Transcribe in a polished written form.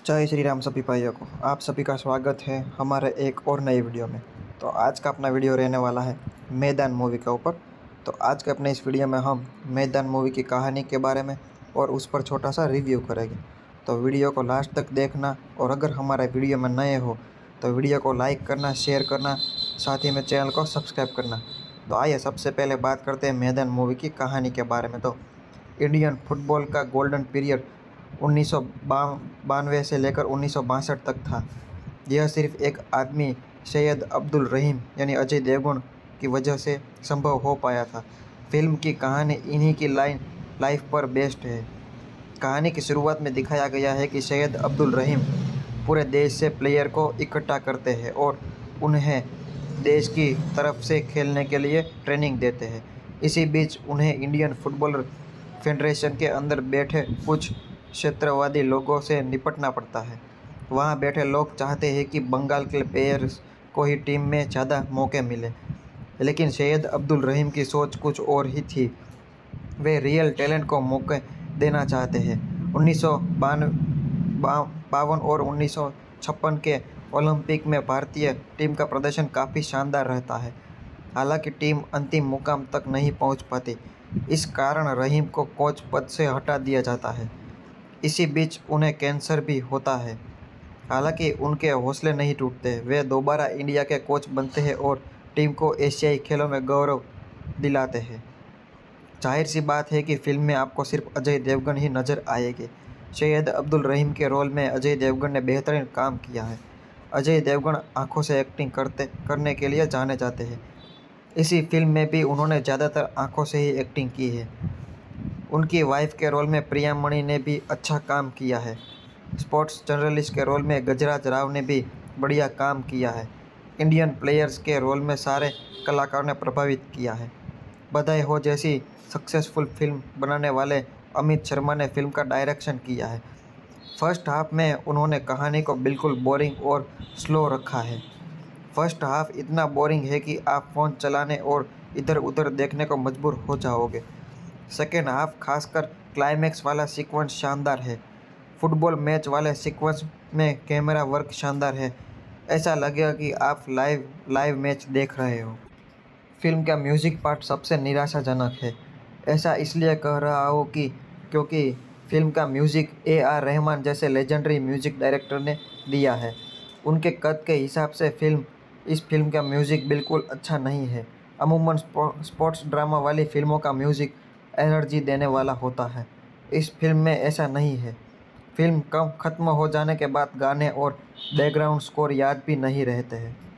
जय श्री राम सभी भाइयों को। आप सभी का स्वागत है हमारे एक और नई वीडियो में। तो आज का अपना वीडियो रहने वाला है मैदान मूवी के ऊपर। तो आज के अपने इस वीडियो में हम मैदान मूवी की कहानी के बारे में और उस पर छोटा सा रिव्यू करेंगे। तो वीडियो को लास्ट तक देखना, और अगर हमारे वीडियो में नए हो तो वीडियो को लाइक करना, शेयर करना, साथ ही में चैनल को सब्सक्राइब करना। तो आइए सबसे पहले बात करते हैं मैदान मूवी की कहानी के बारे में। तो इंडियन फुटबॉल का गोल्डन पीरियड 1992 से लेकर 1962 तक था। यह सिर्फ एक आदमी सैयद अब्दुल रहीम यानी अजय देवगन की वजह से संभव हो पाया था। फिल्म की कहानी इन्हीं की लाइफ पर बेस्ड है। कहानी की शुरुआत में दिखाया गया है कि सैयद अब्दुल रहीम पूरे देश से प्लेयर को इकट्ठा करते हैं और उन्हें देश की तरफ से खेलने के लिए ट्रेनिंग देते हैं। इसी बीच उन्हें इंडियन फुटबॉलर फेडरेशन के अंदर बैठे कुछ क्षेत्रवादी लोगों से निपटना पड़ता है। वहां बैठे लोग चाहते हैं कि बंगाल के प्लेयर्स को ही टीम में ज़्यादा मौके मिले, लेकिन सैयद अब्दुल रहीम की सोच कुछ और ही थी। वे रियल टैलेंट को मौके देना चाहते हैं। 1952 और 1956 के ओलंपिक में भारतीय टीम का प्रदर्शन काफ़ी शानदार रहता है। हालांकि टीम अंतिम मुकाम तक नहीं पहुंच पाती। इस कारण रहीम को कोच पद से हटा दिया जाता है। इसी बीच उन्हें कैंसर भी होता है। हालांकि उनके हौसले नहीं टूटते। वे दोबारा इंडिया के कोच बनते हैं और टीम को एशियाई खेलों में गौरव दिलाते हैं। जाहिर सी बात है कि फिल्म में आपको सिर्फ अजय देवगन ही नजर आएंगे। सैयद अब्दुल रहीम के रोल में अजय देवगन ने बेहतरीन काम किया है। अजय देवगन आंखों से एक्टिंग करने के लिए जाने जाते हैं। इसी फिल्म में भी उन्होंने ज़्यादातर आंखों से ही एक्टिंग की है। उनकी वाइफ के रोल में प्रिया मणि ने भी अच्छा काम किया है। स्पोर्ट्स जर्नलिस्ट के रोल में गजराज राव ने भी बढ़िया काम किया है। इंडियन प्लेयर्स के रोल में सारे कलाकारों ने प्रभावित किया है। बधाई हो जैसी सक्सेसफुल फिल्म बनाने वाले अमित शर्मा ने फिल्म का डायरेक्शन किया है। फर्स्ट हाफ में उन्होंने कहानी को बिल्कुल बोरिंग और स्लो रखा है। फर्स्ट हाफ इतना बोरिंग है कि आप फ़ोन चलाने और इधर उधर देखने को मजबूर हो जाओगे। सेकेंड हाफ खासकर क्लाइमैक्स वाला सीक्वेंस शानदार है। फुटबॉल मैच वाले सीक्वेंस में कैमरा वर्क शानदार है। ऐसा लगेगा कि आप लाइव मैच देख रहे हो। फिल्म का म्यूज़िक पार्ट सबसे निराशाजनक है। ऐसा इसलिए कह रहा हूँ क्योंकि फिल्म का म्यूज़िक AR रहमान जैसे लेजेंडरी म्यूज़िक डायरेक्टर ने दिया है। उनके कद के हिसाब से इस फिल्म का म्यूज़िक बिल्कुल अच्छा नहीं है। अमूमन स्पोर्ट्स ड्रामा वाली फिल्मों का म्यूज़िक एनर्जी देने वाला होता है। इस फिल्म में ऐसा नहीं है। फिल्म कम ख़त्म हो जाने के बाद गाने और बैकग्राउंड स्कोर याद भी नहीं रहते हैं।